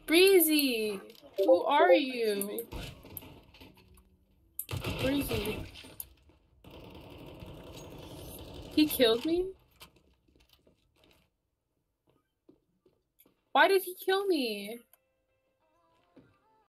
Breezy! Who are you? Breezy. He killed me? Why did he kill me?